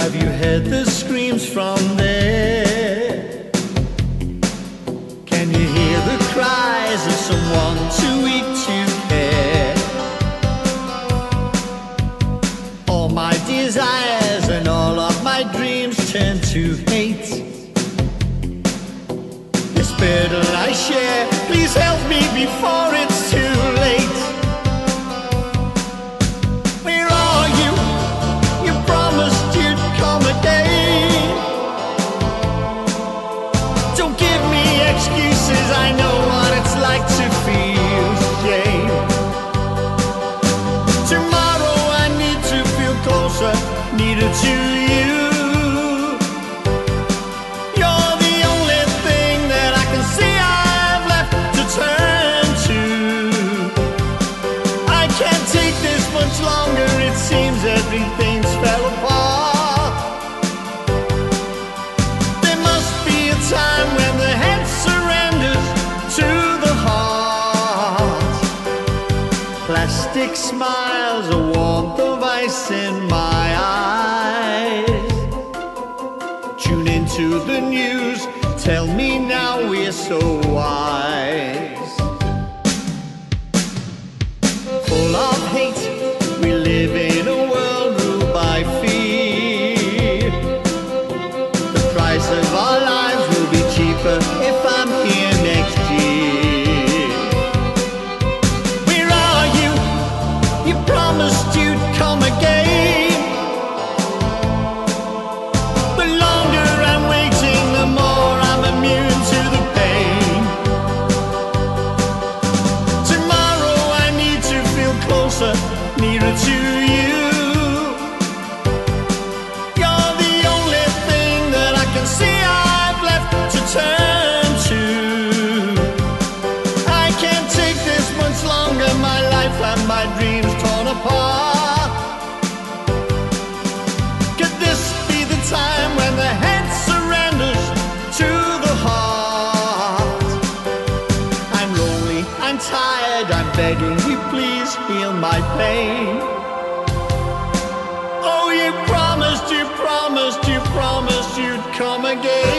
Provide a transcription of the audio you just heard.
Have you heard the screams from there? Can you hear the cries of someone too weak to care? All my desires and all of my dreams turn to hate. This burden I share, please help me before it's too late. Where are you? You promised you'd come again. Don't give me excuses, I know what it's like to feel shame. Tomorrow I need to feel closer, needed to you. You're the only thing that I can see I've left to turn to. I can't take this much longer, it seems everything's fell apart. There must be a time when the head surrenders to the heart. Plastic smiles, a warmth of ice in my eyes. Tune into the news, tell me now we're so wise. Full of hate, we live in a world ruled by fear. The price of our lives will be cheaper if I'm here next year. Where are you? You promised you'd come again. The longer I'm waiting, the more I'm immune to the pain. Tomorrow I need to feel closer, nearer to you. You're the only thing that I can see I've left to turn to. I can't take this much longer, my life and my dreams torn apart. Could this be the time when the head surrenders to the heart? I'm lonely, I'm tired, I'm begging you please heal my pain. Oh, you promised, you promised, you promised you'd come again.